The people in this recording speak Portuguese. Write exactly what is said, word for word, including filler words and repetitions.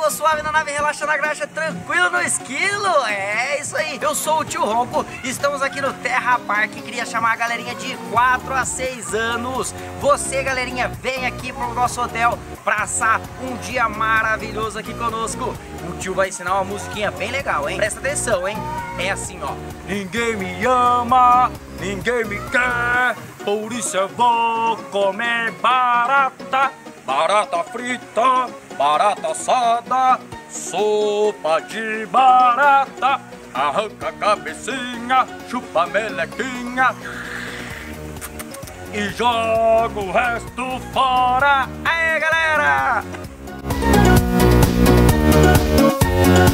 boa, suave na nave, relaxa na graxa, tranquilo no esquilo. É isso aí, eu sou o tio Ronco, estamos aqui no Terra Park. Queria chamar a galerinha de quatro a seis anos. Você, galerinha, vem aqui pro nosso hotel pra passar um dia maravilhoso aqui conosco. O tio vai ensinar uma musiquinha bem legal, hein? Presta atenção, hein? É assim, ó. Ninguém me ama, ninguém me quer, por isso eu vou comer barata. Barata frita, barata assada, sopa de barata. Arranca a cabecinha, chupa a melequinha e joga o resto fora. Aê, galera!